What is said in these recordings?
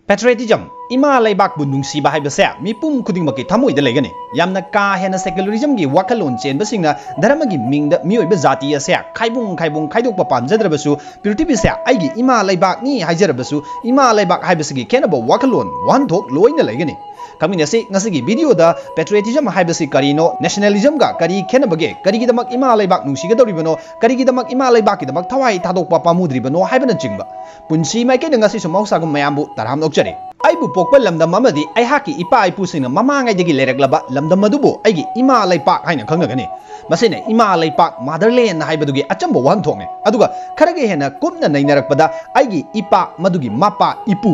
Patriotism ima laibak bu nungsiba haibase mipum khudingmaki thamoida legani yamna ka hena secularism gi wakalon chenbasingna dharmagi mingda mioiba jati ase khaibung khaidokpa pamjadrabasu purity se aigi ima laibak ni haijarabasu ima laibak haibasigi kenaba wakalon wan thok loina legani kaminase ngasigi video da patriotism haibasi karino nationalism ga kari kenabage karigidamak ima laibak nungsiga doribano karigidamak ima laibak kidamak thawai thadokpa pamudribano haibana jingba punsi mai ke ngasi sumausa gum mayambu taram nokjare aibu pokpa lamdam amadi ai haki ipa ipu singna mamangai degi leraglaba lamdam madubu aigi ima laipak haina khangnagani masine ima laipak motherland haibadugi achamba wan thongne aduga kharage hena kumna nainarakpada aigi ipa madugi mapa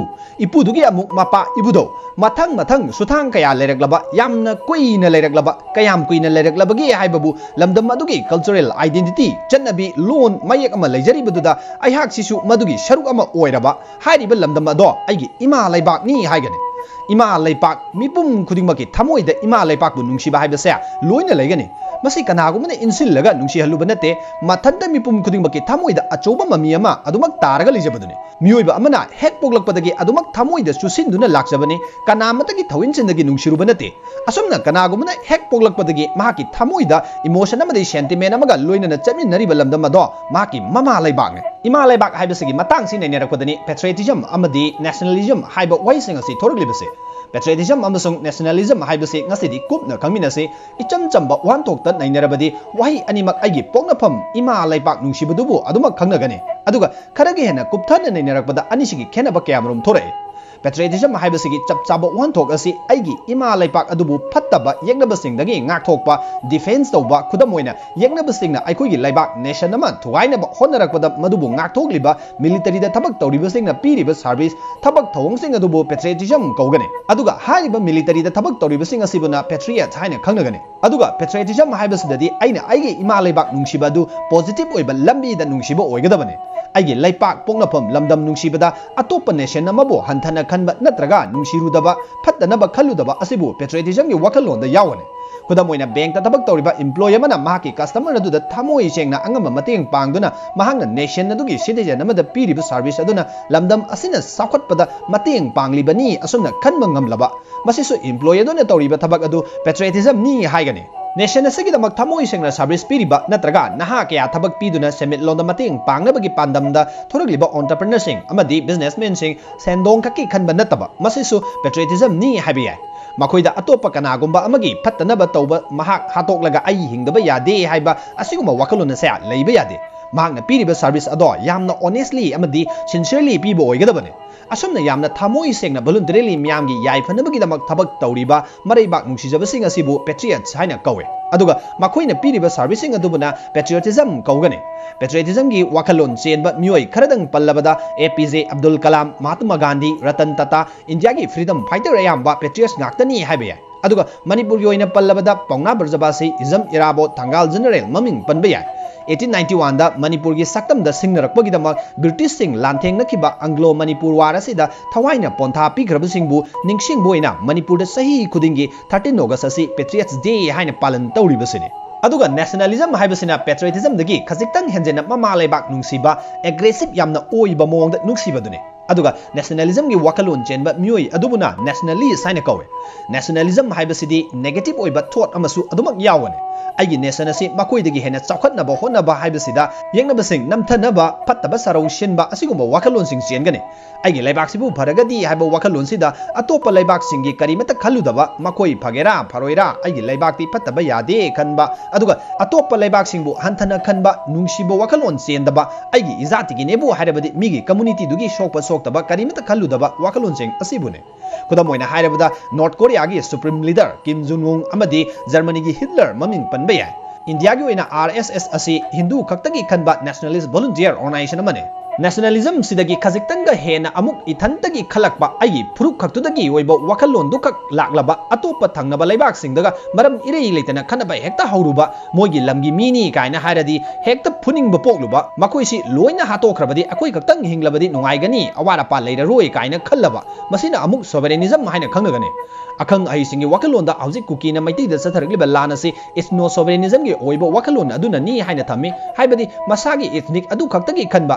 ipu dugi amuk mapa ibudo mathang suthang kaya leraglaba yamna kuina leraglaba kayam kuina leraglabagi haibabu lamdam madugi cultural identity channabi lon mayek ama leijari baduda ai hak sisu madugi sharuk ama oiraba hairiba lamdam ado aigi ima laibak ni haigane ima laipak mipum khudingmaki thamoida ima laipak bu nungsiba haibase loina legani masi kanagumna insillaga nungsi haluba nate mathanda mipum khudingmaki thamoida achoba mami ama adumak taraga lijabaduni mioiba amana hek poglakpadagi adumak thamoida susinduna lakjabani kanamatagi thawinchindagi nungsiruba nate asomna kanagumna hek poglakpadagi mahaki thamoida emotion amadi sentiment amaga loina chaminariba lamdam ado mahaki mama laibak ima laibak haibasigi matang sin nerakpadani patriotism amadi nationalism haiba waising asi thoraglibase patriotism amasung nationalism haibase ngasidi kupna khangminase icham chamba wan thokta nainarabadi wahi animak aigi poknafam ima laibak nungsibadubu adumak khangnagani aduga kharagi hena kupthana nainarakpada anisigi khenaba kayamrum thorai patriotism haibasigi chapchaba wan thok asi aigi ima laipak adubu phattaba yegnabasingdagi ngakthokpa defense tawba khudamoina yegnabasingna aikoigi laibak nation ama thuainaba honarakpada madubu ngakthogliba military da thabak tawribasingna piriba service thabak thawngsing adubu patriotism kaugani aduga haiba military da thabak tawribasing asibuna patriot haina khangnagani aduga patriotism haibasidadi aina aigi ima laibak nungsiba du positive oiba lambi da nungsiba oigadabani aigi laipak poknafam lamdam nungsibada atopa nation amabu hanthana khanba natraga nungsirudaba phattanaba khaludaba asibu patriotism gi wakalonda yawani kudamoina bank ta tabak tawriba employee mana mahaki customer adu da thamoi sengna angama mateng pangduna mahangna nation adugi citizen amada piriba service aduna lamdam asina sakhatpada mateng panglibani asumna khanba ngamlaba masisu employee aduna tawriba tabak adu patriotism ni haigani nation asigidamak thamoi sengna service piriba natraga naha kaya thabak piduna semit londa mateng pangnabagi pandamda thoragliba entrepreneur sing amadi businessman sing sendong kaki khanba nataba masisu patriotism ni habiya makoida atopa kanagumba amagi phattanaba tawba mahak hatoklaga ai hingdaba yade haiba asiguma wakalona sa leiba yade mahakna piriba service ado yamna honestly amadi sincerely pibo oigadabane asomna yamna thamoi sengna voluntarily myamgi yaifanabagi damak thabak tawriba maraibak nungsijabasing asibu patriots haina kawe aduga makoina piriba servicing adubuna patriotism kaugane patriotism gi wakalon chenba mioi kharadang pallabada APJ Abdul Kalam Mahatma Gandhi Ratan Tata India gi freedom fighter ayamba patriots ngaktani haibe aduga manipur gi oina pallabada Pauna Barjabasi Izam Irabo Thangal General maming panba yai 1891 da manipur gi saktam da singnarakpagi damak british sing lantheng nakhiba anglo manipur war asida thawaina pontha pigrab singbu ningsing boina manipur da sahi khudingi 13 august asi patriots day haina palan tawribasini aduga nationalism haibasina patriotism dagi khajiktang henjena mama laibak nungsiba aggressive yamna oiba mongda nungsibadune aduga nationalism gi wakalon chenba mioi adubuna nationalist haina kawe nationalism haibasidi negative oiba thought amasu adumak yawane aigi nation asi makoidagi hena chawkhatnaba honaba haibasida yengnabasing namthanaba phattaba sarau shenba asigumba wakalon sing chengane aigi laibak sibu bharagadi haiba wakalon sida atopa laibak singi karimata khaludaba makoi phagera pharoira aigi laibak ti phattaba yade khanba aduga atopa laibak singbu hanthana khanba nungsibo wakalon chendaba aigi izati gi nebu hairabadi migi community dugi sokpa soktaba karimata khaludaba wakalon sing asibune kudamoina hairabada north korea gi supreme leader Kim Jong Un amadi Germany gi Hitler maming panba yai India gi oina RSS asi Hindu khaktagi khanba nationalist volunteer organization amane nationalism sidagi khajiktanga hena amuk ithantagi khalakpa ai phuruk khaktudagi oiba wakalon dukak laklaba atopa thangnaba laibak singdaga maram irei leitana khanaba hekta hauruba moigi lamgi mini kaina hairadi hekta phuning ba pokluba makoi si loina hatokrabadi akoi kaktang hinglabadi nungaigani awara pa leira roi kaina khallaba masina amuk sovereignism haina khangnagani akhang ai singi wakalon da hauji kukina maiti da sathargliba lanasi ethno sovereignism gi oiba wakalon aduna ni haina thami haibadi masagi ethnic adu khaktagi khanba lemin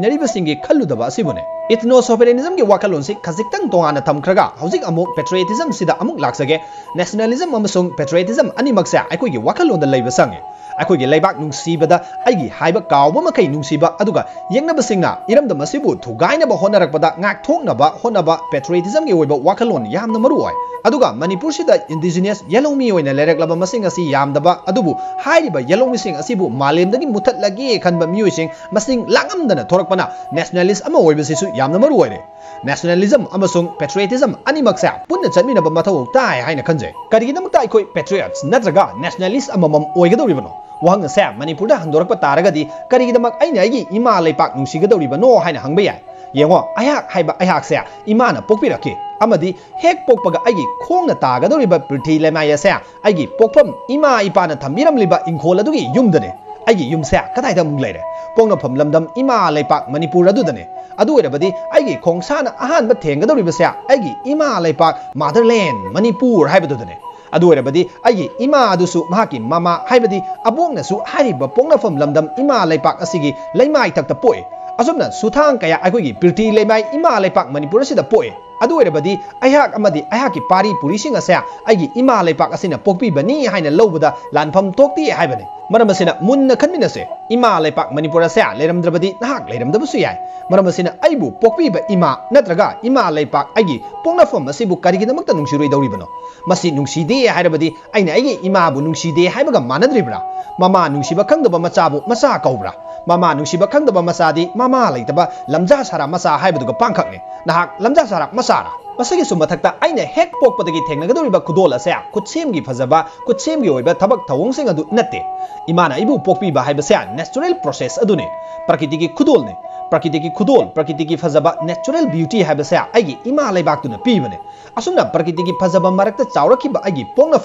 ꯂꯩꯃꯤꯟꯅꯔꯤꯕꯁꯤꯡꯒꯤ ꯈꯜꯂꯨꯗꯕ ꯑꯁꯤꯕꯨꯅꯦ ꯏꯊꯅꯣ ꯁꯣꯚꯦꯔꯦꯅꯤꯖꯝꯒꯤ ꯋꯥꯈꯜꯂꯣꯟꯁꯤ ꯈꯖꯤꯛꯇꯪ ꯇꯣꯉꯥꯟꯅ ꯊꯝꯈ꯭ꯔꯒ ꯍꯧꯖꯤꯛ ꯑꯃꯨꯛ ꯄꯦꯇ꯭ꯔꯤꯌꯣꯇꯤꯖꯝꯁꯤꯗ ꯑꯃꯨꯛ ꯂꯥꯛꯆꯒꯦ nationalism ꯑꯃꯁꯨꯡ ꯄꯦꯇ꯭ꯔꯤꯌꯣꯇꯤꯖꯝ ꯑꯅꯤꯃꯛꯁꯦ ꯑꯩꯈꯣꯏꯒꯤ ꯋꯥꯈꯜꯂꯣꯟꯗ ꯂꯩꯕ ꯆꯪꯉꯦ ꯑꯩꯈꯣꯏꯒꯤ ꯂꯩꯕꯥꯛ ꯅꯨꯡꯁꯤꯕꯗ ꯑꯩꯒꯤ ꯍꯥꯏꯕ ꯀꯥꯎꯕ ꯃꯈꯩ ꯅꯨꯡꯁꯤꯕ ꯑꯗꯨꯒ ꯌꯦꯛꯅꯕꯁꯤꯡꯅ ꯏꯔꯝꯗꯝ ꯑꯁꯤꯕꯨ ꯊꯨꯒꯥꯏꯅꯕ ꯍꯣꯠꯅꯔꯛꯄꯗ ꯉꯥꯛꯊꯣꯛꯅꯕ ꯍꯣꯠꯅꯕ ꯄꯦꯇ꯭ꯔꯤꯌꯣꯇꯤꯖꯝꯒꯤ ꯑꯣꯏꯕ ꯋꯥꯈꯜꯂꯣꯟ ꯌꯥꯝꯅ ꯃꯔꯨ ꯑꯣꯏ ꯑꯗꯨꯒ ꯃꯅꯤꯄꯨꯔꯁꯤꯗ ꯏꯟꯗꯤꯖꯤꯅꯁ ꯌꯦꯂꯧꯃꯤ ꯑꯣꯏꯅ ꯂꯩꯔꯛꯂꯕ ꯃꯁꯤꯡ ꯑꯁꯤ ꯌꯥꯝꯗꯕ ꯑꯗꯨꯕꯨ ꯍꯥꯏꯔꯤꯕ ꯌꯦꯂꯧꯃꯤꯁꯤꯡ ꯑꯁꯤꯕꯨ ꯃꯥꯂꯦꯝꯗꯒꯤ ꯃꯨꯊꯠꯂꯒꯦ ꯈꯟꯕ ꯃꯤꯑꯣꯏꯁꯤꯡ ꯃꯁꯤꯡ ꯂꯥꯡꯉꯝꯗꯅ ꯊꯣꯔꯛꯄꯅ ꯅꯦꯁꯅꯦꯂꯤꯁ ꯑꯃ ꯑꯣꯏꯕꯁꯤꯁꯨ ꯌꯥꯝꯅ ꯃꯔꯨ ꯑꯣꯏꯔꯦ ꯅꯦꯁꯅꯦꯂꯤꯖꯝ ꯑꯃꯁꯨꯡ ꯄꯦꯇ꯭ꯔꯤꯌꯣꯇꯤꯖꯝ ꯑꯅꯤꯃꯛꯁꯦ ꯄꯨꯟꯅ ꯆꯠꯃꯤꯟꯅꯕ ꯃꯊꯧ ꯇꯥꯏ ꯍꯥꯏꯅ ꯈꯟꯖꯩ ꯀꯔꯤꯒꯤꯗꯃꯛꯇ ꯑꯩꯈꯣꯏ ꯄꯦꯇ꯭ꯔꯤꯌꯣꯠꯁ ꯅꯠꯇ꯭ꯔꯒ ꯅꯦꯁꯅꯦꯂꯤꯁ ꯑꯃꯃꯝ ꯑꯣꯏꯒꯗꯧꯔꯤꯕꯅꯣ ꯋꯥꯍꯪ ꯑꯁꯦ ꯃꯅꯤꯄꯨꯔꯗ ꯍꯟꯗꯣꯔꯛꯄ ꯇꯥꯔꯒꯗꯤ ꯀꯔꯤꯒꯤꯗꯃꯛ ꯑꯩꯅ ꯑꯩꯒꯤ ꯏꯃꯥ ꯂꯩꯄꯥꯛ ꯅꯨꯡꯁꯤꯒꯗꯧꯔꯤꯕꯅꯣ ꯍꯥꯏꯅ ꯍꯪꯕ ꯌꯥꯏ ꯌꯦꯡꯉꯣ ꯑꯩꯍꯥꯛ ꯍꯥꯏꯕ ꯑꯩꯍꯥꯛꯁꯦ ꯏꯃꯥꯅ ꯄꯣꯛꯄꯤꯔꯛꯈꯤ ꯑꯃꯗꯤ ꯍꯦꯛ ꯄꯣꯛꯄꯒ ꯑꯩꯒꯤ ꯈꯣꯡꯅ ꯇꯥꯒꯗꯧꯔꯤꯕ ꯄ꯭ꯔꯤꯊꯤ ꯂꯩꯃꯥꯏ ꯑꯁꯦ ꯑꯩꯒꯤ ꯄꯣꯛꯐꯝ ꯏꯃꯥ ꯏꯄꯥꯅ ꯊꯝꯕꯤꯔꯝꯂꯤꯕ ꯏꯪꯈꯣꯜ ꯑꯗꯨꯒꯤ ꯌꯨꯝꯗꯅꯦ ꯑꯩꯒꯤ ꯌꯨꯝꯁꯦ ꯀꯗꯥꯏꯗ ꯑꯃꯨꯛ ꯂꯩꯔꯦ ꯄꯣꯛꯅꯐꯝ ꯂꯝꯗꯝ ꯏꯃꯥ ꯂꯩꯄꯥꯛ ꯃꯅꯤꯄꯨꯔ ꯑꯗꯨꯗꯅꯦ ꯑꯗꯨ ꯑꯣꯏꯔꯕꯗꯤ ꯑꯩꯒꯤ ꯈꯣꯡꯁꯥꯅ ꯑꯍꯥꯟꯕ ꯊꯦꯡꯒꯗꯧꯔꯤꯕꯁꯦ ꯑꯩꯒꯤ ꯏꯃꯥ ꯂꯩꯄꯥꯛ ꯃꯥꯗꯔꯂꯦꯟ ꯃꯅꯤꯄꯨꯔ ꯍꯥꯏꯕꯗꯨꯗꯅꯦ ꯑꯗꯨ ꯑꯣꯏꯔꯕꯗꯤ ꯑꯩꯒꯤ ꯏꯃꯥ ꯑꯗꯨꯁꯨ ꯃꯍꯥꯛꯀꯤ ꯃꯃꯥ ꯍꯥꯏꯕꯗꯤ ꯑꯕꯣꯛꯅꯁꯨ ꯍꯥꯏꯔꯤꯕ ꯄꯣꯛꯅꯐꯝ ꯂꯝꯗꯝ ꯏꯃꯥ ꯂꯩꯄꯥꯛ ꯑꯁꯤꯒꯤ ꯂꯩꯃꯥꯏ ꯊꯛꯇ ꯄꯣꯛꯏ ꯑꯁꯨꯝꯅ ꯁꯨꯊꯥꯡ ꯀꯌꯥ ꯑꯩꯈꯣꯏꯒꯤ ꯄ꯭ꯔꯤꯊꯤ ꯂꯩꯃꯥꯏ ꯏꯃꯥ ꯂꯩꯄꯥꯛ ꯃꯅꯤꯄꯨꯔ ꯑꯁꯤꯗ ꯄꯣꯛꯏ ꯑꯗꯨ ꯑꯣꯏꯔꯕꯗꯤ ꯑꯩꯍꯥꯛ ꯑꯃꯗꯤ ꯑꯩꯍꯥꯛꯀꯤ ꯄꯥꯔꯤ ꯄꯨꯔꯤꯁꯤꯡ ꯑꯁꯦ ꯑꯩꯒꯤ ꯏꯃꯥ ꯂꯩꯄꯥꯛ ꯑꯁꯤꯅ ꯄꯣꯛꯄꯤꯕꯅꯤ ꯍꯥꯏꯅ ꯂꯧꯕꯗ ꯂꯥꯟꯐꯝ ꯊꯣꯛꯇꯦ ꯍꯥꯏꯕꯅꯤ ꯃꯔꯝ ꯑꯁꯤꯅ ꯃꯨꯟꯅ ꯈꯟꯃꯤꯟꯅꯁꯦ ꯏꯃꯥ ꯂꯩꯄꯥꯛ ꯃꯅꯤꯄꯨꯔ ꯑꯁꯦ ꯂꯩꯔꯝꯗ꯭ꯔꯕꯗꯤ ꯅꯍꯥꯛ ꯂꯩꯔꯝꯗꯕꯁꯨ ꯌꯥꯏ ꯃꯔꯝ ꯑꯁꯤꯅ ꯑꯩꯕु ꯄꯣꯛꯄꯤꯕ ꯏꯃꯥ ꯅꯠꯇ꯭ꯔꯒ ꯏꯃꯥ ꯂꯩꯄꯥꯛ ꯑꯩꯒꯤ ꯄꯣꯛꯅꯐꯝ ꯑꯁꯤꯕꯨ ꯀꯔꯤꯒꯤꯗꯃꯛꯇ ꯅꯨꯡꯁꯤꯔꯣꯏꯗꯧꯔꯤꯕꯅꯣ ꯃꯁꯤ ꯅꯨꯡꯁꯤꯗꯦ ꯍꯥꯏꯔꯕꯗꯤ ꯑꯩꯅ ꯑꯩꯒꯤ ꯏꯃꯥꯕꯨ ꯅꯨꯡꯁꯤꯗꯦ ꯍꯥꯏꯕꯒ ꯃꯥꯟꯅꯗ꯭ꯔꯤꯕ꯭ꯔꯥ ꯃꯃꯥ ꯅꯨꯡꯁꯤꯕ ꯈꯪꯗꯕ ꯃꯆꯥꯕꯨ ꯃꯆꯥ ꯀꯧꯕ꯭ꯔꯥ ꯃꯃꯥ ꯅꯨꯡꯁꯤꯕ ꯈꯪꯗꯕ ꯃꯆꯥꯗꯤ ꯃꯃꯥ ꯂꯩꯇꯕ ꯂꯝꯖꯥ ꯁꯥꯔꯥ ꯃꯆꯥ ꯍꯥꯏꯕꯗꯨꯒ ꯄꯥꯡꯈꯛꯅꯤ ꯅꯍꯥꯛ ꯂꯝꯖꯥ ꯁꯥꯔꯥ ꯃꯆꯥꯔꯥ ꯃꯁꯤꯒꯤꯁꯨ ꯃꯊꯛꯇ ꯑꯩꯅ ꯍꯦꯛ ꯄꯣꯛꯄꯗꯒꯤ ꯊꯦꯡꯅꯒꯗꯧꯔꯤꯕ ꯈꯨꯗꯣꯜ ꯑꯁꯦ ꯈꯨꯠꯁꯦꯝꯒꯤ ꯐꯖꯕ ꯈꯨꯠꯁꯦꯝꯒꯤ ꯑꯣꯏꯕ ꯊꯕꯛ ꯊꯧꯑꯣꯡꯁꯤꯡ ꯑꯗꯨ ꯅꯠꯇꯦ ꯏꯃꯥꯅ ꯑꯩꯕꯨ ꯄꯣꯛꯄꯤꯕ ꯍꯥꯏꯕꯁꯦ ꯅꯦꯆꯔꯦꯜ ꯄ꯭ꯔꯣꯁꯦꯁ ꯑꯗꯨꯅꯤ ꯄ꯭ꯔꯀꯤꯇꯤꯒꯤ ꯈꯨꯗꯣꯜꯅꯤ ꯄ꯭ꯔꯀꯤꯇꯤꯒꯤ ꯈꯨꯗꯣꯜ ꯄ꯭ꯔꯀꯤꯇꯤꯒꯤ ꯐꯖꯕ ꯅꯦꯆꯔꯦꯜ ꯕ꯭ꯌꯨꯇꯤ ꯍꯥꯏꯕꯁꯦ ꯑꯩꯒꯤ ꯏꯃꯥ ꯂꯩꯕꯥꯛꯇꯨꯅ ꯄꯤꯕꯅꯤ ꯑꯁꯨꯝꯅ ꯄ꯭ꯔꯀꯤꯇꯤꯒꯤ ꯐꯖꯕ ꯃꯔꯛꯇ ꯆꯥꯎꯔꯛꯈꯤꯕ ꯑꯩꯒꯤ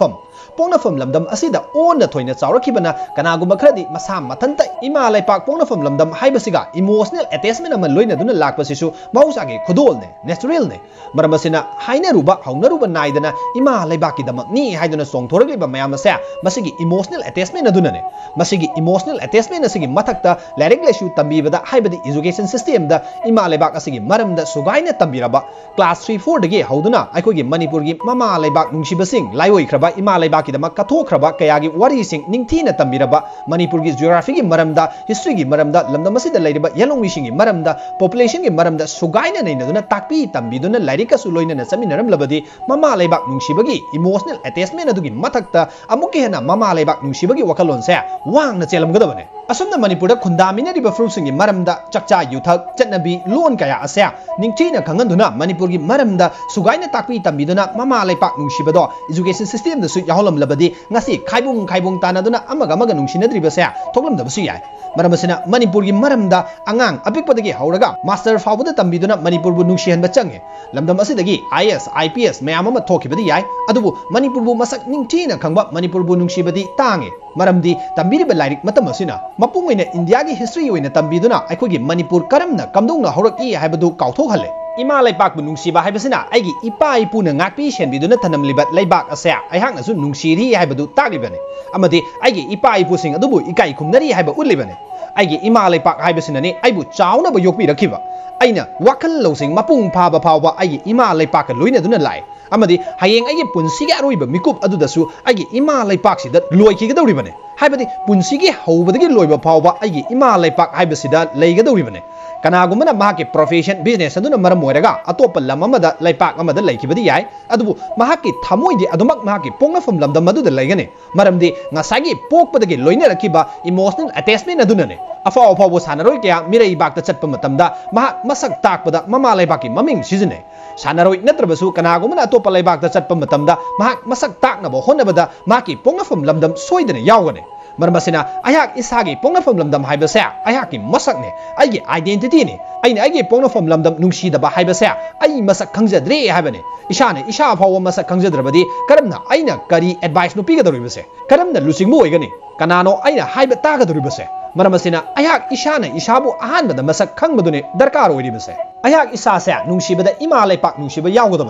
ꯄꯣꯛꯅꯐꯝ ꯂꯝꯗꯝ ꯑꯁꯤꯗ ꯑꯣꯟꯅ ꯊꯣꯏꯅ ꯆꯥꯎꯔꯛꯈꯤꯕꯅ ꯀꯅꯥꯒꯨꯝꯕ ꯈꯔꯗꯤ ꯃꯁꯥ ꯃꯊꯟꯇ ꯏꯃꯥ ꯂꯩꯄꯥꯛ ꯄꯣꯛꯅꯐꯝ ꯂꯝꯗꯝ ꯍꯥꯏꯕꯁꯤꯒ ꯏꯃꯣꯁꯅꯦꯜ ꯑꯦꯇꯦꯆꯃꯦꯟ ꯑꯃ ꯂꯣꯏꯅꯗꯨꯅ ꯂꯥꯛꯄꯁꯤꯁꯨ ꯃꯍꯧꯁꯥꯒꯤ ꯈꯨꯗꯣꯜꯅꯤ ꯅꯦꯆꯔꯦꯜꯅꯤ ꯃꯔꯝ ꯑꯁꯤꯅ ꯍꯥꯏꯅꯔꯨꯕ ꯍꯧꯅꯔꯨꯕ ꯅꯥꯏꯗꯅ ꯏꯃꯥ ꯂꯩꯕꯥꯛꯀꯤꯗꯃꯛꯅꯤ ꯍꯥꯏꯗꯨꯅ ꯆꯣꯡꯊꯣꯔꯛꯂꯤꯕ ꯃꯌꯥꯝ ꯑꯁꯦ ꯃꯁꯤꯒꯤ ꯏꯃꯣꯁꯅꯦꯜ ꯑꯦꯇꯦꯆꯃꯦꯟ ꯑꯗꯨꯅꯅꯤ ꯃꯁꯤꯒꯤ ꯏꯃꯣꯁꯅꯦꯜ ꯑꯦꯇꯦꯆꯃꯦꯟ ꯑꯁꯤꯒꯤ ꯃꯊꯛꯇ ꯂꯥꯏꯔꯤꯛ ꯂꯥꯏꯁꯨ ꯇꯝꯕꯤꯕꯗ ꯍꯥꯏꯕꯗꯤ ꯏꯖꯨꯀꯦꯁꯟ ꯁꯤꯁꯇꯦꯝꯗ ꯏꯃꯥ ꯂꯩꯕꯥꯛ ꯑꯁꯤꯒꯤ ꯃꯔꯝꯗ ꯁꯨꯒꯥꯏꯅ ꯇꯝꯕꯤꯔꯕ ꯀ꯭ꯂꯥꯁ 3-4 ꯗꯒꯤ ꯍꯧꯗꯨꯅ ꯑꯩꯈꯣꯏꯒꯤ ꯃꯅꯤꯄꯨꯔꯒꯤ ꯃꯃꯥ ꯂꯩꯕꯥꯛ ꯅꯨꯡꯁꯤꯕꯁꯤꯡ ꯂꯥꯏꯑꯣꯏꯈ꯭ꯔꯕ ꯏꯃꯥ ꯂꯩꯕꯥꯛꯀꯤꯗꯃꯛ ꯀꯠꯊꯣꯛꯈ꯭ꯔꯕ ꯀꯌꯥꯒꯤ ꯋꯥꯔꯤꯁꯤꯡ ꯅꯤꯡꯊꯤꯅ ꯇꯝꯕꯤꯔꯕ ꯃꯅꯤꯄꯨꯔꯒꯤ ꯖꯤꯑꯣꯒ꯭ꯔꯥꯐꯤꯒꯤ ꯃꯔꯝꯗ ꯍꯤꯁꯇ꯭ꯔꯤꯒꯤ ꯃꯔꯝꯗ ꯂꯝꯗꯝ ꯑꯁꯤꯗ ꯂꯩꯔꯤꯕ ꯌꯦꯂꯧꯃꯤꯁꯤꯡꯒꯤ ꯃꯔꯝꯗ ꯄꯣꯄꯨꯂꯦꯁꯟꯒꯤ ꯃꯔꯝꯗ ꯁꯨꯒꯥꯏꯅ ꯅꯩꯅꯗꯨꯅ ꯇꯥꯛꯄꯤ ꯇꯝꯕꯤꯗꯨꯅ ꯂꯥꯏꯔꯤꯛꯀꯁꯨ ꯂꯣꯏꯅꯅ ꯆꯠꯃꯤꯟꯅꯔꯝꯂꯕꯗꯤ ꯃꯃꯥ ꯂꯩꯕꯥꯛ ꯅꯨꯡꯁꯤꯕꯒꯤ ꯏꯃꯣꯁꯅꯦल ꯑꯦꯇꯦꯆꯃꯦꯟ ꯑꯗꯨꯒꯤ ꯃꯊꯛꯇ ꯑꯃꯨꯛꯀ ꯍꯦꯟꯅ ꯃꯃꯥ ꯂꯩꯕꯥꯛ ꯅꯨꯡꯁꯤꯕꯒꯤ ꯋꯥꯈꯜꯂꯣꯟꯁꯦ ꯋꯥꯡꯅ ꯆꯦꯜꯂꯝꯒꯗꯕꯅꯤ ꯑꯁꯨꯝꯅ ꯃꯅꯤꯄꯨꯔꯗ ꯈꯨꯟꯗꯥꯃꯤꯟꯅꯔꯤꯕ ꯐꯨꯔꯨꯞꯁꯤꯡꯒꯤ ꯃꯔꯝꯗ ꯆꯥꯛꯆꯥ ꯌꯨꯊꯛ ꯆꯠꯅꯕꯤ ꯂꯣꯟ ꯀꯌꯥ ꯑꯁꯦ ꯅꯤꯡꯊꯤꯅ ꯈꯪꯍꯟꯗꯨꯅ ꯃꯅꯤꯄꯨꯔꯒꯤ ꯃꯔꯝꯗ ꯁꯨꯒꯥꯏꯅ ꯇꯥꯛꯄꯤ ꯇꯝꯕꯤꯗꯨꯅ ꯃꯃꯥ ꯂꯩꯄꯥꯛ ꯅꯨꯡꯁꯤꯕꯗꯣ ꯏꯖꯨꯀꯦꯁꯟ ꯁꯤꯁꯇꯦꯝꯗꯁꯨ ꯌꯥꯎꯍꯜꯂꯝꯂꯕꯗꯤ ꯉꯁꯤ ꯈꯥꯏꯕꯨꯡ ꯇꯥꯟꯅꯗꯨꯅ ꯑꯃꯒ ꯅꯨꯡꯁꯤꯅꯗ꯭ꯔꯤꯕꯁꯦ ꯊꯣꯛꯂꯝꯗꯕꯁꯨ ꯌꯥꯏ ꯃꯔꯝ ꯑꯁꯤꯅ ꯃꯅꯤꯄꯨꯔꯒꯤ ꯃꯔꯝꯗ ꯑꯉꯥꯡ ꯑꯄꯤꯛꯄꯗꯒꯤ ꯍꯧꯔꯒ ꯃꯥꯁꯇꯔ ꯐꯥꯎꯕꯗ ꯇꯝꯕꯤꯗꯨꯅ ꯃꯅꯤꯄꯨꯔꯕꯨ ꯅꯨꯡꯁꯤꯍꯟꯕ ꯆꯪꯉꯤ ꯂꯝꯗꯝ ꯑꯁꯤꯗꯒꯤ IAS IPS ꯃꯌꯥꯝ ꯑꯃ ꯊꯣꯛꯈꯤꯕꯗꯤ ꯌꯥꯏ ꯑꯗꯨꯕꯨ ꯃꯅꯤꯄꯨꯔꯕꯨ ꯃꯁꯛ ꯅꯤꯡꯊꯤꯅ ꯈꯪꯕ ꯃꯅꯤꯄꯨꯔꯕꯨ ꯅꯨꯡꯁꯤꯕꯗꯤ ꯇꯥꯡꯉꯤ ꯃꯔꯝꯗꯤ ꯇꯝꯕꯤꯔꯤꯕ ꯂꯥꯏꯔꯤꯛ ꯃꯇꯝ ꯑꯁꯤꯅ ꯃꯄꯨꯡ ꯑꯣꯏꯅ ꯏꯟꯗꯤꯌꯥꯒꯤ ꯍꯤꯁꯇ꯭री ꯑꯣꯏꯅ ꯇꯝꯕꯤꯗꯨꯅ ꯑꯩꯈꯣꯏꯒꯤ ꯃꯅꯤꯄꯨꯔ ꯀꯝꯗꯧꯅ ꯍꯧꯔꯛꯏ ꯍꯥꯏꯕꯗꯨ ꯀꯥꯎꯊꯣꯛꯍꯜꯂꯦ ꯏꯃꯥ ꯂꯩꯄꯥꯛꯄꯨ ꯅꯨꯡꯁꯤꯕ ꯍꯥꯏꯕꯁꯤꯅ ꯑꯩꯒꯤ ꯏꯄꯥ ꯏꯄꯨꯅ ꯉꯥꯛꯄꯤ ꯁꯦꯟꯕꯤꯗꯨꯅ ꯊꯅꯝꯂꯤꯕ ꯂꯩꯕꯥꯛ ꯑꯁꯦ ꯑꯩꯍꯥꯛꯅꯁꯨ ꯅꯨꯡꯁꯤꯔꯤ ꯍꯥꯏꯕꯗꯨ ꯇꯥꯛꯂꯤꯕꯅꯤ ꯑꯃꯗꯤ ꯑꯩꯒꯤ ꯏꯄꯥ ꯏꯄꯨꯁꯤꯡ ꯑꯗꯨꯕꯨ ꯏꯀꯥꯏ ꯈꯨꯝꯅꯔꯤ ꯍꯥꯏꯕ ꯎꯠꯂꯤꯕꯅꯤ ꯑꯩꯒꯤ ꯏꯃꯥ ꯂꯩꯄꯥꯛ ꯍꯥꯏꯕꯁꯤꯅꯅꯤ ꯑꯩꯕꯨ ꯆꯥꯎꯅꯕ ꯌꯣꯛꯄꯤꯔꯛꯈꯤꯕ ꯑꯩꯅ ꯋꯥꯈꯜ ꯂꯧꯁꯤꯡ ꯃꯄꯨꯡ ꯐꯥꯕ ꯐꯥꯎꯕ ꯑꯩꯒꯤ ꯏꯃꯥ ꯂꯩꯄꯥꯛꯀ ꯂꯣꯏꯅꯗꯨꯅ ꯂꯥꯛꯏ ꯑꯃꯗꯤ ꯍꯌꯦꯡ ꯑꯩꯒꯤ ꯄꯨꯟꯁꯤꯒꯤ ꯑꯔꯣꯏꯕ ꯃꯤꯀꯨꯞ ꯑꯗꯨꯗꯁꯨ ꯑꯩꯒꯤ ꯏꯃꯥ ꯂꯩꯄꯥꯛꯁꯤꯗ ꯂꯣꯏꯈꯤꯒꯗꯧꯔꯤꯕꯅꯤ ꯍꯥꯏꯕꯗꯤ ꯄꯨꯟꯁꯤꯒꯤ ꯍꯧꯕꯗꯒꯤ ꯂꯣꯏꯕ ꯐꯥꯎꯕ ꯑꯩꯒꯤ ꯏꯃꯥ ꯂꯩꯄꯥꯛ ꯍꯥꯏꯕꯁꯤꯗ ꯂꯩꯒꯗꯧꯔꯤꯕꯅꯤ ꯀꯅꯥꯒꯨꯝꯕꯅ ꯃꯍꯥꯛꯀꯤ ꯄ꯭ꯔꯣꯐꯦꯁꯟ ꯕꯤꯖꯤꯅꯦꯁ ꯑꯗꯨꯅ ꯃꯔꯝ ꯑꯣꯏꯔꯒ ꯑꯇꯣꯞꯄ ꯂꯝ ꯑꯃꯗ ꯂꯩꯄꯥꯛ ꯑꯃꯗ ꯂꯩꯈꯤꯕꯗꯤ ꯌꯥꯏ ꯑꯗꯨꯕꯨ ꯃꯍꯥꯛꯀꯤ ꯊꯃꯣꯏꯗꯤ ꯑꯗꯨꯃꯛ ꯃꯍꯥꯛꯀꯤ ꯄꯣꯛꯅꯐꯝ ꯂꯝꯗꯝ ꯑꯗꯨꯗ ꯂꯩꯒꯅꯤ ꯃꯔꯝꯗꯤ ꯉꯁꯥꯏꯒꯤ ꯄꯣꯛꯄꯗꯒꯤ ꯂꯣꯏꯅꯔꯛꯈꯤꯕ ꯏꯃꯣꯁꯅꯦꯜ ꯑꯦꯇꯦꯆꯃꯦꯟ ꯑꯗꯨꯅꯅꯤ ꯑꯐꯥꯎꯕ ꯁꯥꯟꯅꯔꯣꯏ ꯀꯌꯥ ꯃꯤꯔꯩꯕꯥꯛꯇ ꯆꯠꯄ ꯃꯇꯝꯗ ꯃꯍꯥꯛ ꯃꯁꯛ ꯇꯥꯛꯄꯗ ꯃꯃꯥ ꯂꯩꯕꯥꯛꯀꯤ ꯃꯃꯤꯡ ꯁꯤꯖꯤꯟꯅꯩ ꯁꯥꯟꯅꯔꯣꯏ ꯅꯠꯇ꯭ꯔꯕꯁꯨ ꯀꯅꯥꯒꯨꯝꯕꯅ ꯑꯇꯣꯞꯄ ꯂꯩꯕꯥꯛꯇ ꯆꯠꯄ ꯃꯇꯝꯗ ꯃꯍꯥꯛ ꯃꯁꯛ ꯇꯥꯛꯅꯕ ꯍꯣꯠꯅꯕꯗ ꯃꯍꯥꯛꯀꯤ ꯄꯣꯛꯅꯐꯝ ꯂꯝꯗꯝ ꯁꯣꯏꯗꯅ ꯌꯥꯎꯒꯅꯤ ꯃꯔꯝ ꯑꯁꯤꯅ ꯑꯩꯍꯥꯛ ꯏꯁꯥꯒꯤ ꯄꯣꯛꯅꯐꯝ ꯂꯝꯗꯝ ꯍꯥꯏꯕꯁꯦ ꯑꯩꯍꯥꯛꯀꯤ ꯃꯁꯛꯅꯤ ꯑꯩꯒꯤ आइडेंटिटीनि ꯑꯩꯅ ꯑꯩꯒꯤ ꯄꯣꯛꯅꯐꯝ ꯂꯝꯗꯝ ꯅꯨꯡꯁꯤꯗꯕ ꯍꯥꯏꯕꯁꯦ ꯑꯩ ꯃꯁꯛ ꯈꯪꯖꯗ꯭ꯔꯦ ꯍꯥꯏꯕꯅꯤ ꯏꯁꯥꯅ ꯏꯁꯥ ꯐꯥꯎꯕ ꯃꯁꯛ ꯈꯪꯖꯗ꯭ꯔꯕꯗꯤ ꯀꯔꯝꯅ ꯑꯩꯅ ꯀꯔꯤ ꯑꯦꯗꯚꯥꯏꯁ ꯄꯤꯒꯗꯧꯔꯤꯕꯁꯦ ꯀꯔꯝꯅ ꯂꯨꯆꯤꯡꯕ ꯑꯣꯏꯒꯅꯤ ꯀꯅꯥꯅꯣ ꯑꯩꯅ ꯍꯥꯏꯕ ꯇꯥꯒꯗꯧꯔꯤꯕꯁꯦ ꯃꯔꯝ ꯑꯁꯤꯅ ꯑꯩꯍꯥꯛ ꯏꯁꯥꯅ ꯏꯁꯥꯕꯨ ꯑꯍꯥꯟꯕꯗ ꯃꯁꯛ ꯈꯪꯕꯗꯨꯅꯤ ꯗꯔꯀꯥꯔ ꯑꯣꯏꯔꯤꯕꯁꯦ ꯑꯩꯍꯥꯛ ꯏꯁꯥꯁꯦ ꯅꯨꯡꯁꯤꯕꯗ ꯏꯃꯥ ꯂꯩꯄꯥꯛ ꯅꯨꯡꯁꯤꯕ ꯌꯥꯎꯒꯗꯕꯅꯤ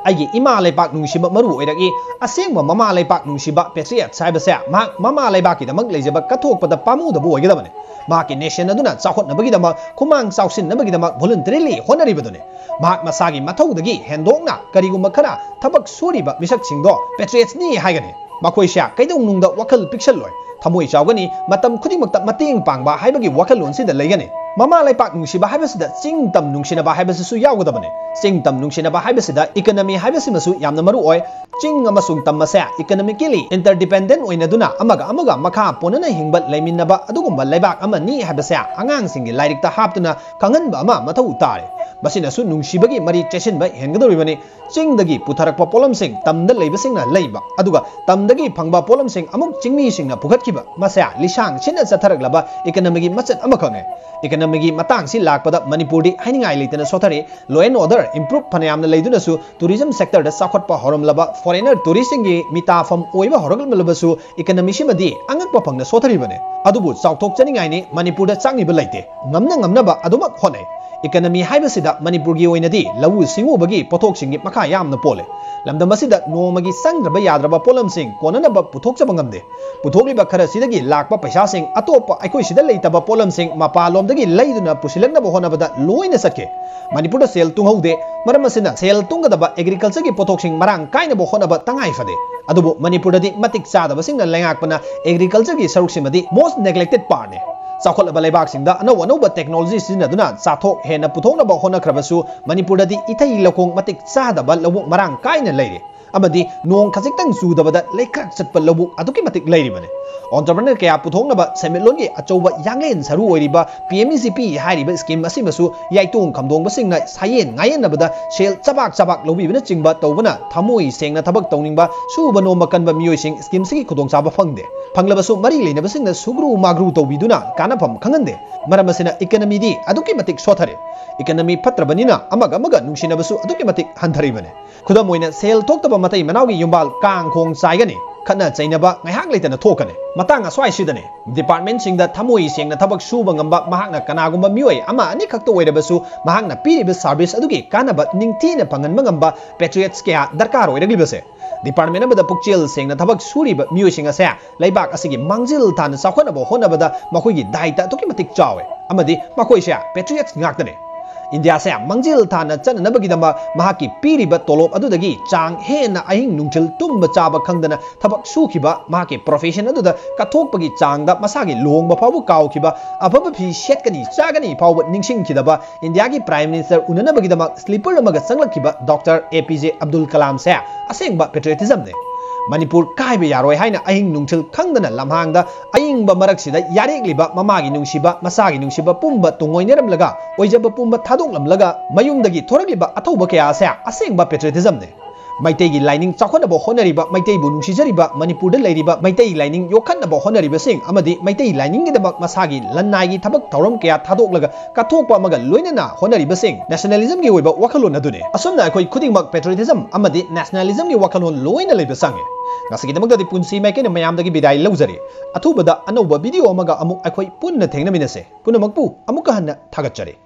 ꯑꯩꯒꯤ ꯏꯃꯥ ꯂꯩꯕꯥꯛ ꯅꯨꯡꯁꯤꯕ ꯃꯔꯨ ꯑꯣꯏꯔꯛꯏ ꯑꯁꯦꯡꯕ ꯃꯃꯥ ꯂꯩꯕꯥꯛ ꯅꯨꯡꯁꯤꯕ ꯄꯦꯇ꯭ꯔꯤꯌꯠ ꯍꯥꯏꯕꯁꯦ ꯃꯍꯥꯛ ꯃꯃꯥ ꯂꯩꯕꯥꯛꯀꯤꯗꯃꯛ ꯂꯩꯖꯕ ꯀꯠꯊꯣꯛꯄꯗ ꯄꯥꯝꯃꯨꯗꯕ ꯑꯣꯏꯒꯗꯕꯅꯤ ꯃꯍꯥꯛꯀꯤ ꯅꯦꯁꯟ ꯑꯗꯨꯅ ꯆꯥꯎꯈꯠꯅꯕꯒꯤꯗꯃꯛ ꯈꯨꯃꯥꯡ ꯆꯥꯎꯁꯤꯟꯅꯕꯒꯤꯗꯃꯛ ꯚꯣꯂꯨꯟꯇꯔꯤꯂꯤ ꯍꯣꯠꯅꯔꯤꯕꯗꯨꯅꯤ ꯃꯍꯥꯛ ꯃꯁꯥꯒꯤ ꯃꯊꯧꯗꯒꯤ ꯍꯦꯟꯗꯣꯛꯅ ꯀꯔꯤꯒꯨꯝꯕ ꯈꯔ ꯊꯕꯛ ꯁꯨꯔꯤꯕ ꯃꯤꯁꯛꯁꯤꯡꯗꯣ ꯄꯦꯇ꯭ꯔꯤꯌꯠꯁꯅꯤ ꯍꯥꯏꯒꯅꯤ ꯃꯈꯣꯏꯁꯦ ꯀꯩꯗꯧꯅꯨꯡꯗ ꯋꯥꯈꯜ ꯄꯤꯛꯁꯜꯂꯣꯏ ꯊꯃꯣꯏ ꯆꯥꯎꯒꯅꯤ ꯃꯇꯝ ꯈꯨꯗꯤꯡꯃꯛꯇ ꯃꯇꯦꯡ ꯄꯥꯡꯕ ꯍꯥꯏꯕꯒꯤ ꯋꯥꯈꯜꯂꯣꯟꯁꯤꯗ ꯂꯩꯒꯅꯤ ꯃꯃꯥ ꯂꯩꯕꯥꯛ ꯅꯨꯡꯁꯤꯕ ꯍꯥꯏꯕꯁꯤꯗ ꯆꯤꯡ ꯇꯝ ꯅꯨꯡꯁꯤꯅꯕ ꯍꯥꯏꯕꯁꯤꯁꯨ ꯌꯥꯎꯒꯗꯕꯅꯤ ꯆꯤꯡ ꯇꯝ ꯅꯨꯡꯁꯤꯅꯕ ꯍꯥꯏꯕꯁꯤꯗ ꯏꯀꯣꯅꯣꯃꯤ ꯍꯥꯏꯕꯁꯤꯃꯁꯨ ꯌꯥꯝꯅ ꯃꯔꯨ ꯑꯣꯏ ꯆꯤꯡ ꯑꯃꯁꯨꯡ ꯇꯝ ꯑꯁꯦ ꯏꯀꯣꯅꯣꯃꯤꯀꯦꯂꯤ ꯏꯟꯇꯔꯗꯤꯄꯦꯟꯗꯦꯟ ꯑꯣꯏꯅꯗꯨꯅ ꯑꯃꯒ ꯃꯈꯥ ꯄꯣꯟꯅꯅ ꯍꯤꯡꯕ ꯂꯩꯃꯤꯟꯅꯕ ꯑꯗꯨꯒꯨꯝꯕ ꯂꯩꯕꯥꯛ ꯑꯃꯅꯤ ꯍꯥꯏꯕꯁꯦ ꯑꯉꯥꯡꯁꯤꯡꯒꯤ ꯂꯥꯏꯔꯤꯛꯇ ꯍꯥꯞꯇꯨꯅ ꯈꯪꯍꯟꯕ ꯑꯃ ꯃꯊꯧ ꯇꯥꯔꯦ ꯃꯁꯤꯅꯁꯨ ꯅꯨꯡꯁꯤꯕꯒꯤ ꯃꯔꯤ ꯆꯦꯠꯁꯤꯟꯕ ꯍꯦꯟꯒꯗꯧꯔꯤꯕꯅꯤ ꯆꯤꯡꯗꯒꯤ ꯄꯨꯊꯔꯛꯄ ꯄꯣꯠꯂꯝꯁꯤꯡ ꯇꯝꯗ ꯂꯩꯕꯁꯤꯡꯅ ꯂꯩꯕ ꯑꯗꯨꯒ ꯇꯝꯗꯒꯤ ꯐꯪꯕ ꯄꯣꯠꯂꯝꯁꯤꯡ ꯑꯃꯨꯛ ꯆꯤꯡꯃꯤꯁꯤꯡꯅ ꯄꯨꯈꯠꯈꯤꯕ ꯃꯁꯦ ꯂꯤꯁꯥꯡ ꯁꯤꯟꯅ ꯆꯠꯊꯔꯛꯂꯕ ꯏꯀꯣꯅꯣꯃꯤꯒꯤ ꯃꯆꯠ ꯑꯃꯈꯛꯅꯤ ꯏꯀꯣꯅꯣꯃꯤꯒꯤ ꯃꯇꯥꯡꯁꯤ ꯂꯥꯛꯄꯗ ꯃꯅꯤꯄꯨꯔꯗꯤ ꯍꯥꯏꯅꯤꯡꯉꯥꯏ ꯂꯩꯇꯅ ꯁꯣꯊꯔꯤ ꯂꯣ ꯑꯦꯟ ꯑꯣꯔꯗꯔ ꯏꯝꯄ꯭ꯔꯨꯚ ꯐꯅꯌꯥꯝꯅ ꯂꯩꯗꯨꯅꯁꯨ ꯇꯨꯔꯤꯖꯝ ꯁꯦꯛꯇꯔꯗ ꯆꯥꯎꯈꯠꯄ ꯍꯧꯔꯝꯂꯕ ꯐꯣꯔꯦꯅꯔ ꯇꯨꯔꯤꯁꯁꯤꯡꯒꯤ ꯃꯤꯇꯥꯐꯝ ꯑꯣꯏꯕ ꯍꯧꯔꯛꯂꯕꯁꯨ ꯏꯀꯣꯅꯣꯃꯤꯁꯤꯃꯗꯤ ꯑꯉꯛꯄ ꯐꯪꯅ ꯁꯣꯊꯔꯤꯕꯅꯤ ꯑꯗꯨꯕꯨ ꯆꯥꯎꯊꯣꯛꯆꯅꯤꯡꯉꯥꯏꯅꯤ ꯃꯅꯤꯄꯨꯔꯗ ꯆꯪꯉꯤꯕ ꯂꯩꯇꯦ ꯉꯝꯅꯕ ꯑꯗꯨꯃꯛ ꯍꯣꯠꯅꯩ ꯏꯀꯣꯅꯣꯃꯤ ꯍꯥꯏꯕꯁꯤꯗ ꯃꯅꯤꯄꯨꯔꯒꯤ ꯑꯣꯏꯅꯗꯤ ꯂꯧꯎ ꯁꯤꯡꯎꯕꯒꯤ ꯄꯣꯠꯊꯣꯛꯁꯤꯡꯒꯤ ꯃꯈꯥ ꯌꯥꯝꯅ ꯄꯣꯜꯂꯦ ꯂꯝꯗꯝ ꯑꯁꯤꯗ ꯅꯣꯡꯃꯒꯤ ꯆꯪꯗ꯭ꯔꯕ ꯌꯥꯗ꯭ꯔꯕ ꯄꯣꯠꯂꯝꯁꯤꯡ ꯀꯣꯟꯅꯅꯕ ꯄꯨꯊꯣꯛꯆꯕ ꯉꯝꯗꯦ ꯄꯨꯊꯣꯛꯂꯤꯕ ꯈꯔꯁꯤꯗꯒꯤ ꯂꯥꯛꯄ ꯄꯩꯁꯥꯁꯤꯡ ꯑꯇꯣꯞꯄ ꯑꯩꯈꯣꯏ ꯁꯤꯗ ꯂꯩꯇꯕ ꯄꯣꯠꯂꯝꯁꯤꯡ ꯃꯄꯥꯟꯂꯣꯝꯗꯒꯤ ꯂꯩꯗꯨꯅ ꯄꯨꯁꯤꯜꯂꯛꯅꯕ ꯍꯣꯠꯅꯕꯗ ꯂꯣꯏꯅ ꯆꯠꯈꯤ ꯃꯅꯤꯄꯨꯔꯗ ꯁꯦꯜ ꯇꯨꯡꯍꯧꯗꯦ ꯃꯔꯝ ꯑꯁꯤꯅ ꯁꯦꯜ ꯇꯨꯡꯒꯗꯕ ꯑꯦꯒ꯭ꯔꯤꯀꯜꯆꯔꯒꯤ ꯄꯣꯠꯊꯣꯛꯁꯤꯡ ꯃꯔꯥꯡ ꯀꯥꯏꯅꯕ ꯍꯣꯠꯅꯕ ꯇꯉꯥꯏ ꯐꯗꯦ ꯑꯗꯨꯕꯨ ꯃꯅꯤꯄꯨꯔꯗꯗꯤ ꯃꯇꯤꯛ ꯆꯥꯗꯕꯁꯤꯡꯅ ꯂꯩꯉꯥꯛꯄꯅ ꯑꯦꯒ꯭ꯔꯤꯀꯜꯆꯔꯒꯤ ꯁꯔꯨꯛꯁꯤꯃꯗꯤ ꯃꯣꯁ ꯅꯦꯒ꯭ꯂꯦꯛꯇꯦꯗ ꯄꯥꯔꯠꯅꯤ ꯆꯥꯎꯈꯠꯂꯕ ꯂꯩꯕꯥꯛꯁꯤꯡꯗ ꯑꯅꯧꯕ ꯇꯦꯛꯅꯣꯂꯣꯖꯤ ꯁꯤꯖꯤꯟꯅꯗꯨꯅ ꯆꯥꯊꯣꯛ ꯍꯦꯟꯅ ꯄꯨꯊꯣꯛꯅꯕ ꯍꯣꯠꯅꯈ꯭ꯔꯕꯁꯨ ꯃꯅꯤꯄꯨꯔꯗꯗꯤ ꯏꯊꯩ ꯂꯧꯈꯣꯡ ꯃꯇꯤꯛ ꯆꯥꯗꯕ ꯂꯧꯕꯨꯛ ꯃꯔꯥꯡ ꯀꯥꯏꯅ ꯂꯩꯔꯤ ꯑꯃꯗꯤ ꯅꯣꯡ ꯈꯖꯤꯛꯇꯪ ꯆꯨꯗꯕꯗ ꯂꯩꯀ꯭ꯔꯛ ꯆꯠꯄ ꯂꯧꯕꯨꯛ ꯑꯗꯨꯛꯀꯤ ꯃꯇꯤꯛ ꯂꯩꯔꯤꯕꯅꯤ ꯑꯣꯟꯇꯔꯄ꯭ꯔꯦꯅꯔ ꯀꯌꯥ ꯄꯨꯊꯣꯛꯅꯕ ꯁꯦꯟꯃꯤꯠꯂꯣꯟꯒꯤ ꯑꯆꯧꯕ ꯌꯥꯡꯂꯦꯟ ꯁꯔꯨ ꯑꯣꯏꯔꯤꯕ PMEGP ꯍꯥꯏꯔꯤꯕ ꯁ꯭ꯀꯤꯝ ꯑꯁꯤꯃꯁꯨ ꯌꯥꯏꯇꯣꯡ ꯈꯝꯗꯣꯡꯕꯁꯤꯡꯅ ꯁꯥꯌꯦꯟ ꯉꯥꯌꯦꯟꯅꯕꯗ ꯁꯦꯜ ꯆꯕꯥꯛ ꯂꯧꯕꯤꯕꯅꯆꯤꯡꯕ ꯇꯧꯕꯅ ꯊꯃꯣꯏ ꯁꯦꯡꯅ ꯊꯕꯛ ꯇꯧꯅꯤꯡꯕ ꯁꯨꯕ ꯅꯣꯝꯕ ꯀꯟꯕ ꯃꯤꯑꯣꯏꯁꯤꯡ ꯁ꯭ꯀꯤꯝꯁꯤꯒꯤ ꯈꯨꯗꯣꯡꯆꯥꯕ ꯐꯪꯗꯦ ꯐꯪꯂꯕꯁꯨ ꯃꯔꯤ ꯂꯩꯅꯕꯁꯤꯡꯅ ꯁꯨꯒ꯭ꯔꯨ ꯃꯥꯒ꯭ꯔꯨ ꯇꯧꯕꯤꯗꯨꯅ ꯀꯥꯟꯅꯐꯝ ꯈꯪꯍꯟꯗꯦ ꯃꯔꯝ ꯑꯁꯤꯅ ꯏꯀꯣꯅꯣꯃꯤꯗꯤ ꯑꯗꯨꯛꯀꯤ ꯃꯇꯤꯛ ꯁꯣꯊꯔꯦ ꯏꯀꯣꯅꯣꯃꯤ ꯐꯠꯇ꯭ꯔꯕꯅꯤꯅ ꯑꯃꯒ ꯅꯨꯡꯁꯤꯅꯕꯁꯨ ꯑꯗꯨꯛꯀꯤ ꯃꯇꯤꯛ ꯍꯟꯊꯔꯤꯕꯅꯤ ꯈꯨꯗꯝ ꯑꯣꯏꯅ ꯁꯦꯜ ꯊꯣꯛꯇꯕ ꯃꯇꯩ ꯃꯅꯥꯎꯒꯤ ꯌꯨꯝꯕꯥꯜ ꯀꯥꯡ ꯈꯣꯡ ꯆꯥꯏꯒꯅꯤ ꯈꯠꯅ ꯆꯩꯅꯕ ꯉꯥꯏꯍꯥꯛ ꯂꯩꯇꯅ ꯊꯣꯛꯀꯅꯤ ꯃꯇꯥꯡ ꯑꯁ꯭ꯋꯥꯏꯁꯤꯗꯅꯤ ꯗꯤꯄꯥꯔꯠꯃꯦꯟꯠꯁꯤꯡꯗ ꯊꯃꯣꯏ ꯁꯦꯡꯅ ꯊꯕꯛ ꯁꯨꯕ ꯉꯝꯕ ꯃꯍꯥꯛꯅ ꯀꯅꯥꯒꯨꯝꯕ ꯃꯤꯑꯣꯏ ꯑꯃ ꯑꯅꯤ ꯈꯛꯇ ꯑꯣꯏꯔꯕꯁꯨ ꯃꯍꯥꯛꯅ ꯄꯤꯔꯤꯕ ꯁꯥꯔꯚꯤꯁ ꯑꯗꯨꯒꯤ ꯀꯥꯟꯅꯕ ꯅꯤꯡꯊꯤꯅ ꯐꯪꯍꯟꯕ ꯉꯝꯕ ꯄꯦꯇ꯭ꯔꯤꯌꯠꯁ ꯀꯌꯥ ꯗꯔꯀꯥꯔ ꯑꯣꯏꯔꯛꯂꯤꯕꯁꯦ ꯗꯤꯄꯥꯔꯠꯃꯦꯟꯠ ꯑꯃꯗ ꯄꯨꯛꯆꯦꯜ ꯁꯦꯡꯅ ꯊꯕꯛ ꯁꯨꯔꯤꯕ ꯃꯤꯑꯣꯏꯁꯤꯡ ꯑꯁꯦ ꯂꯩꯕꯥꯛ ꯑꯁꯤꯒꯤ ꯃꯥꯡꯖꯤꯜ ꯊꯥꯅ ꯆꯥꯎꯈꯠꯅꯕ ꯍꯣꯠꯅꯕꯗ ꯃꯈꯣꯏꯒꯤ ꯗꯥꯏꯇ ꯑꯗꯨꯛꯀꯤ ꯃꯇꯤꯛ ꯆꯥꯎꯋꯦ ꯑꯃꯗꯤ ꯃꯈꯣꯏꯁꯦ ꯄꯦꯇ꯭ꯔꯤꯌꯠꯁ ꯉꯥꯛꯇꯅꯤ ꯏꯟꯗꯤꯌꯥꯁꯦ ꯃꯥꯡꯖꯤꯜ ꯊꯥꯅ ꯆꯠꯅꯅꯕꯒꯤꯗꯃꯛ ꯃꯍꯥꯛꯀꯤ ꯄꯤꯔꯤꯕ ꯇꯣꯂꯣꯞ ꯑꯗꯨꯗꯒꯤ ꯆꯥꯡ ꯍꯦꯟꯅ ꯑꯍꯤꯡ ꯅꯨꯡꯊꯤꯜ ꯇꯨꯝꯕ ꯆꯥꯕ ꯈꯪꯗꯅ ꯊꯕꯛ ꯁꯨꯈꯤꯕ ꯃꯍꯥꯛꯀꯤ ꯄ꯭ꯔꯣꯐꯦꯁꯟ ꯑꯗꯨꯗ ꯀꯠꯊꯣꯛꯄꯒꯤ ꯆꯥꯡꯗ ꯃꯁꯥꯒꯤ ꯂꯨꯍꯣꯡꯕ ꯐꯥꯎꯕ ꯀꯥꯎꯈꯤꯕ ꯑꯐꯕ ꯐꯤ ꯁꯦꯠꯀꯅꯤ ꯆꯥꯒꯅꯤ ꯐꯥꯎꯕ ꯅꯤꯡꯁꯤꯡꯈꯤꯗꯕ ꯏꯟꯗꯤꯌꯥꯒꯤ ꯄ꯭ꯔꯥꯏꯝ ꯃꯤꯅꯤꯁꯇꯔ ꯎꯅꯅꯕꯒꯤꯗꯃꯛ ꯁ꯭ꯂꯤꯄꯔ ꯑꯃꯒ ꯆꯪꯂꯛꯈꯤꯕ ꯗꯣꯛꯇꯔ APJ ꯑꯕꯗꯨꯜ ꯀꯂꯥꯝꯁꯦ ꯑꯁꯦꯡꯕ ꯄꯦꯇ꯭ꯔꯤꯌटिꯖꯝꯅꯤ ꯃꯅꯤꯄꯨꯔ ꯀꯥꯏꯕ ꯌꯥꯔꯣꯏ ꯍꯥꯏꯅ ꯑꯍꯤꯡ ꯅꯨꯡꯊꯤꯜ ꯈꯪꯗꯅ ꯂꯝꯍꯥꯡꯗ ꯑꯏꯪꯕ ꯃꯔꯛꯁꯤꯗ ꯌꯥꯔꯦꯛꯂꯤꯕ ꯃꯃꯥꯒꯤ ꯅꯨꯡꯁꯤꯕ ꯃꯁꯥꯒꯤ ꯅꯨꯡꯁꯤꯕ ꯄꯨꯝꯕ ꯇꯨꯡꯑꯣꯏꯅꯔꯝꯂꯒ ꯑꯣꯏꯖꯕ ꯄꯨꯝꯕ ꯊꯥꯗꯣꯛꯂꯝꯂꯒ ꯃꯌꯨꯝꯗꯒꯤ ꯊꯣꯔꯛꯂꯤꯕ ꯑꯊꯧꯕ ꯀꯌꯥ ꯑꯁꯦ ꯑꯁꯦꯡꯕ ꯄꯦꯇ꯭ꯔꯤꯌटिꯖꯝꯅꯤ ꯃꯩꯇꯩꯒꯤ ꯂꯥꯏꯅꯤꯡ ꯆꯥꯎꯈꯠꯅꯕ ꯍꯣꯠꯅꯔꯤꯕ ꯃꯩꯇꯩꯕꯨ ꯅꯨꯡꯁꯤꯖꯔꯤꯕ ꯃꯅꯤꯄꯨꯔꯗ ꯂꯩꯔꯤꯕ ꯃꯩꯇꯩ ꯂꯥꯏꯅꯤꯡ ꯌꯣꯛꯈꯠꯅꯕ ꯍꯣꯠꯅꯔꯤꯕꯁꯤꯡ ꯑꯃꯗꯤ ꯃꯩꯇꯩ ꯂꯥꯏꯅꯤꯡꯒꯤꯗꯃꯛ ꯃꯁꯥꯒꯤ ꯂꯟꯅꯥꯏꯒꯤ ꯊꯕꯛ ꯊꯧꯔꯝ ꯀꯌꯥ ꯊꯥꯗꯣꯛꯂꯒ ꯀꯠꯊꯣꯛꯄ ꯑꯃꯒ ꯂꯣꯏꯅꯅ ꯍꯣꯠꯅꯔꯤꯕꯁꯤꯡ ꯅꯦꯁꯅꯦꯂꯤꯖꯝꯒꯤ ꯑꯣꯏꯕ ꯋꯥꯈꯜꯂꯣꯟ ꯑꯗꯨꯅꯤ ꯑꯁꯨꯝꯅ ꯑꯩꯈꯣꯏ ꯈꯨꯗꯤꯡꯃꯛ ꯄꯦꯇ꯭ꯔꯤꯌटिꯖꯝ ꯑꯃꯗꯤ ꯅꯦꯁꯅꯦꯂꯤꯖꯝꯒꯤ ꯋꯥꯈꯜꯂꯣꯟ ꯂꯣꯏꯅ ꯂꯩꯕ ꯆꯪꯉꯤ ꯉꯁꯤꯒꯤꯗꯃꯛꯇꯗꯤ ꯄꯨꯟꯁꯤ ꯃꯥꯏꯀꯩꯅ ꯃꯌꯥꯝꯗꯒꯤ ꯕꯤꯗꯥꯏ ꯂꯧꯖꯔꯤ ꯑꯊꯨꯕꯗ ꯑꯅꯧꯕ ꯚꯤꯗꯤꯑꯣ ꯑꯃꯒ ꯑꯃꯨꯛ ꯑꯩꯈꯣꯏ ꯄꯨꯟꯅ ꯊꯦꯡꯅꯃꯤꯟꯅꯁꯦ ꯄꯨꯝꯅꯃꯛꯄꯨ ꯑꯃꯨꯛꯀ ꯍꯟꯅ ꯊꯥꯒꯠꯆꯔꯤ